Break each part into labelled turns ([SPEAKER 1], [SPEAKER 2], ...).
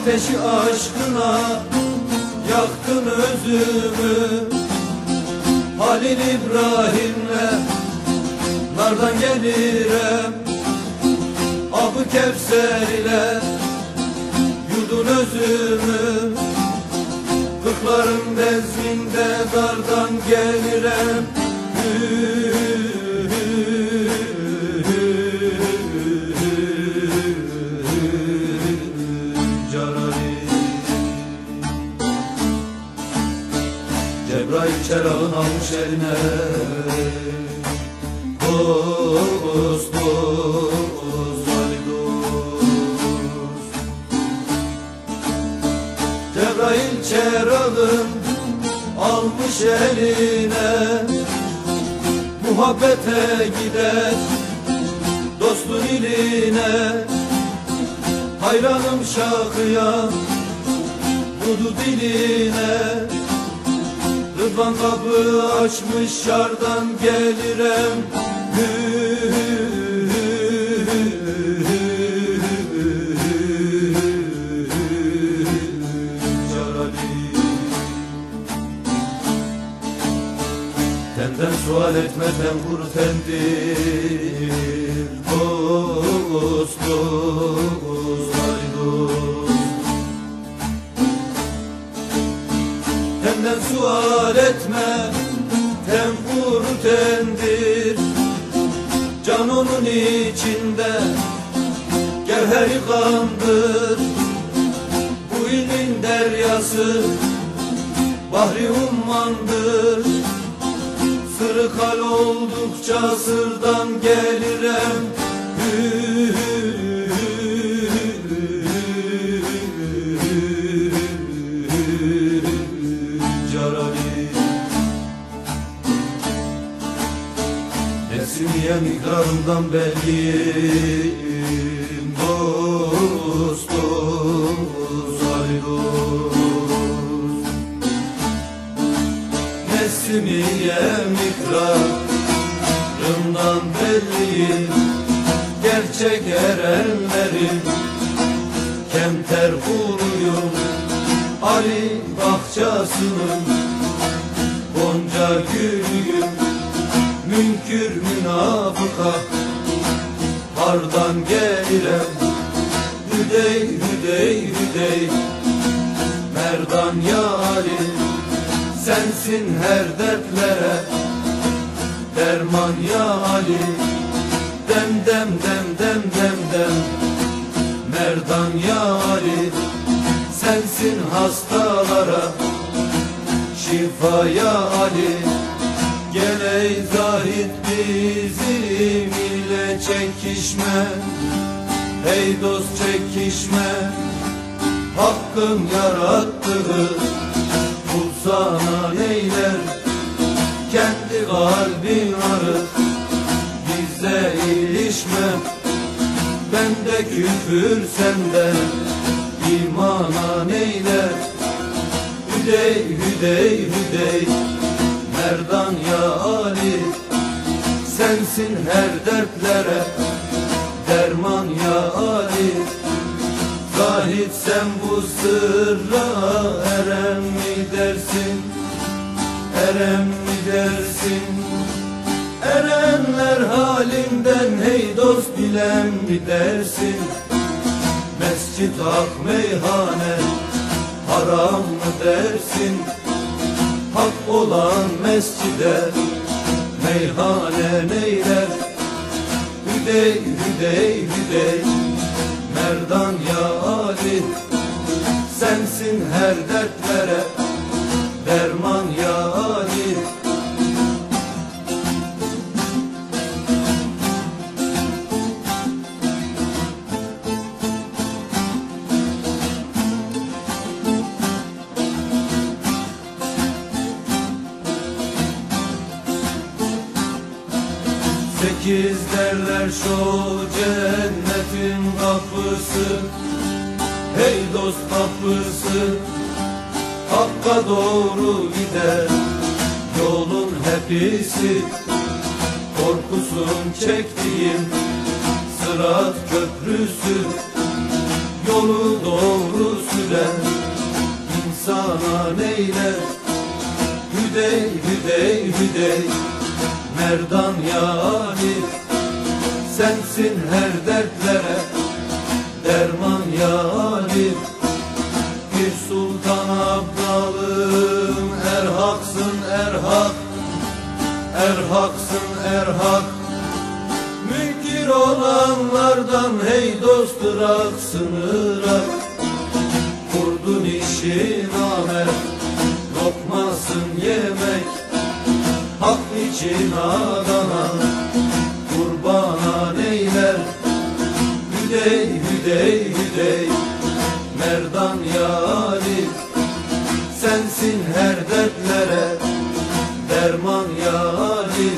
[SPEAKER 1] Ateşi aşkına yaktın özümü. Halil İbrahim'le nardan gelirem, Ab-ı Kevser ile yudun özümü. Kırkların bezminde dardan gelirem. Cebrail çerağın almış eline, dost dost Ali dost. Cebrail çerağın almış eline, muhabbete gider dostun iline. Hayranım şakıya, dudu diline. Rıdvan kapı açmış şardan gelirem. Tenden sual etme ten kuru tendir. Dost dost ay dost. Tenden sual etme ten kuru tendir. Can onun içinde gevheri kandır. Bu ilmin deryası bahri ummandır. Sırrı kal oldukça sırdan gelirem. Nefsimiyem ikrarımdan belliyim. Dost dost Ali dost. Nefsimiyem ikrarımdan belliyim. Gerçek erenlerin kemter kuluyum. Ali bahçasının gonca gülüyüm. Münkür münafıka hardan gelirem. Hüdey hüdey hüdey merdan ya Ali. Sensin her dertlere derman ya Ali. Dem dem dem dem dem dem merdan ya Ali. Sensin hastalara şifa ya Ali. Gel ey zahid bizim ile çekişme. Hey dost çekişme. Hakkın yarattığı kul sana neyler? Kendi kalbin arı bize ilişme. Bende küfür sende imana neyler? Hüdey hüdey hüdey merdan ya Ali. Sensin her dertlere derman ya Ali. Zahid sen bu sırra erem mi dersin? Erem mi dersin? Erenler halinden hey dost bilen mi dersin? Mescid hak meyhane haram mı dersin? Hak olan mescide meyhane neyler? Hüdey hüdey hüdey merdan ya Ali. Sensin her dertlere derman ya Ali. 8 derler şu cennetin kapısı. Hey dost kapısı, Hakka doğru gider yolun hepsi. Korkusun çektiğim Sırat köprüsü, yolu doğru sürer, insana neyler? Hüdey, hüdey, hüdey, merdan yani, sensin her dertlere derman yani. Bir sultan abdalım, erhaksın erhak, erhaksın erhak. Münkir olanlardan hey dost ırak, sınırak. Kurdun işi namert, lokmasın yemek, hak için adana kurbana neyler? Hüdey, hüdey, hüdey, merdan yani, sensin her dertlere derman yani.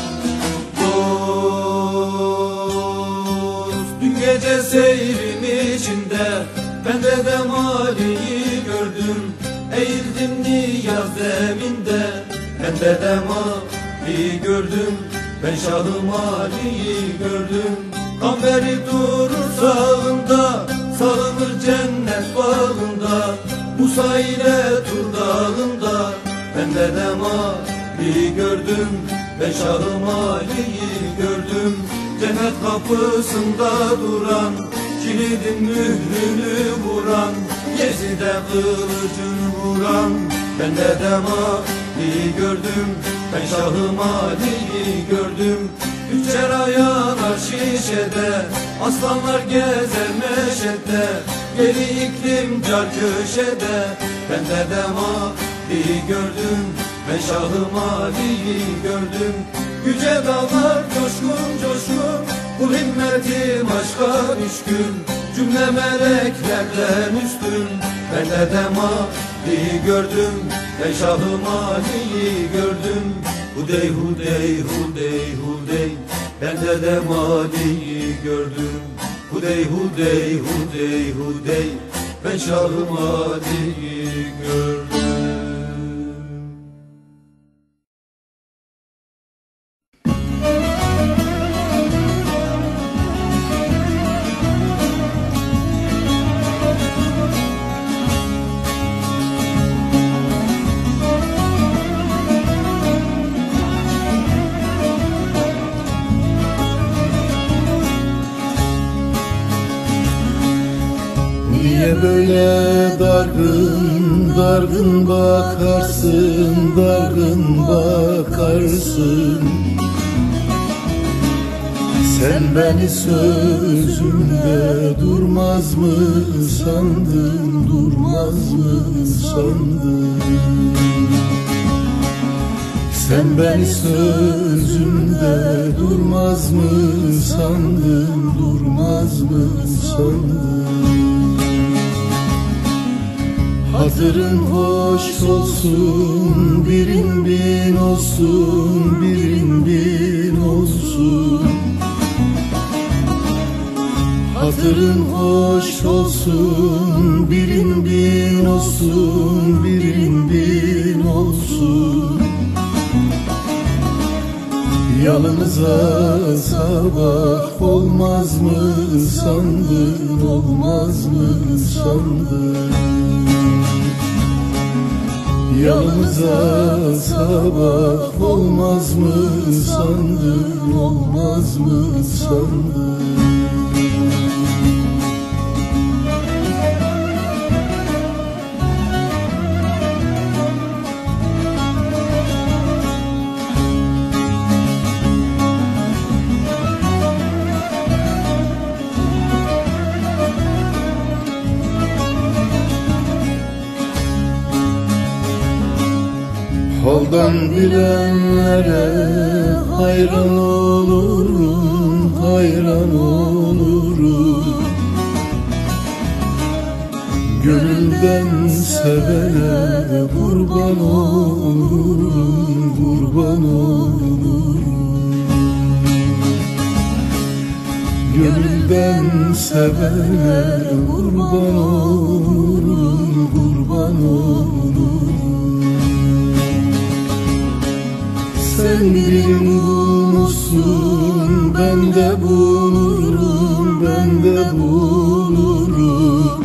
[SPEAKER 1] Dost, dün gece seyrim içinde ben dedem Ali'yi gördüm. Eğildim niyaz zeminde, ben dedem Ali'yi gördüm. Ben Şahım Ali'yi gördüm. Kamberi durur sağında, sağılır cennet bağında. Musa ile Tur dağında, ben dedem Ali'yi gördüm. Ben Şahım Ali'yi gördüm. Cennet kapısında duran, kilidin mührünü vuran, Yezid'e kılıcını vuran, ben dedem Ali'yi gördüm. Ben Şahım Ali'yi gördüm. Üçer ayanar şişede, aslanlar gezer meşede, geri iklim car köşede, ben dedem Ali'yi gördüm. Ben Şahım Ali'yi gördüm. Yüce dağlar coşkun coşkun, kul himmetim aşka düşkün, cümle meleklerden üstün, ben dedem Ali'yi gördüm. Ben Şahım Ali'yi gördüm. Hudey, hudey, hudey, hudey, ben dedem Ali'yi gördüm. Hudey, hudey, hudey, hudey, ben Şahım Ali'yi gördüm.
[SPEAKER 2] Niye böyle dargın, dargın bakarsın, dargın bakarsın? Sen beni sözümde durmaz mı sandın, durmaz mı sandın? Sen beni sözümde durmaz mı sandın, durmaz mı sandın? Hatırın hoş olsun, birin bin olsun, birin bin olsun. Hatırın hoş olsun, birin bin olsun, birin bin olsun. Yanımıza sabah olmaz mı sandın, olmaz mı sandın? Yanımıza sabah olmaz mı sandın, olmaz mı sandın? Haldan bilenlere hayran olurum, hayran olurum. Gönülden sevene kurban olurum, kurban olurum. Gönülden sevene kurban olurum, kurban olurum. Sen birini bulmuşsun, ben de bulurum, ben de bulurum.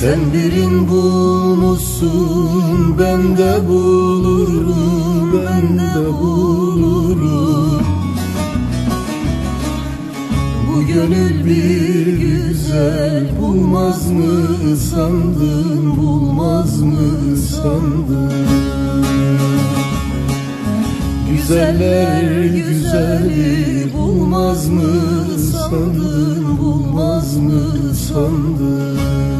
[SPEAKER 2] Sen birin bulmuşsun, ben de bulurum, ben de bulurum. Bu gönül bir güzel bulmaz mı sandın, bulmaz mı sandın? Güzeller güzeli bulmaz mı sandın, bulmaz mı sandın?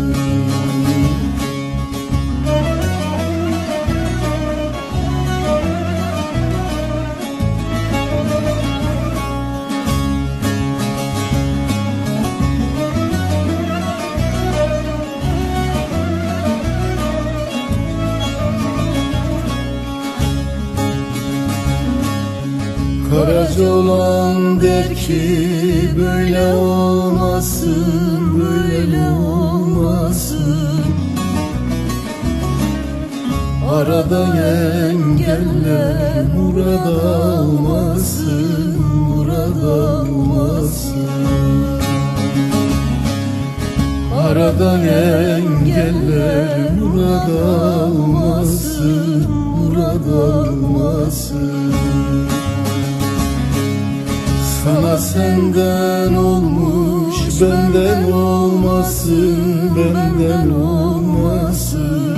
[SPEAKER 2] Karaca olan der ki böyle olmasın, böyle olmasın. Arada engeller murada olmasın, murada olmasın. Arada engeller murada olmasın, murada olmasın. Sana senden olmuş, benden olmasın, benden olmasın.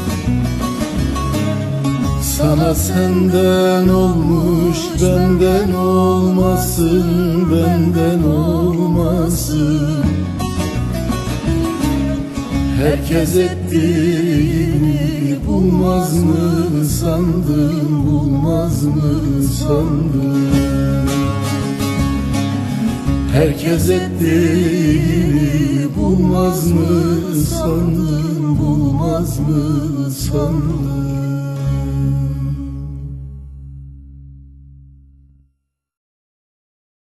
[SPEAKER 2] Sana senden olmuş, benden olmasın, benden olmasın. Herkes ettiğini bulmaz mı sandın, bulmaz mı sandın? Herkes ettiğini bulmaz mı sandın, bulmaz mı sandın?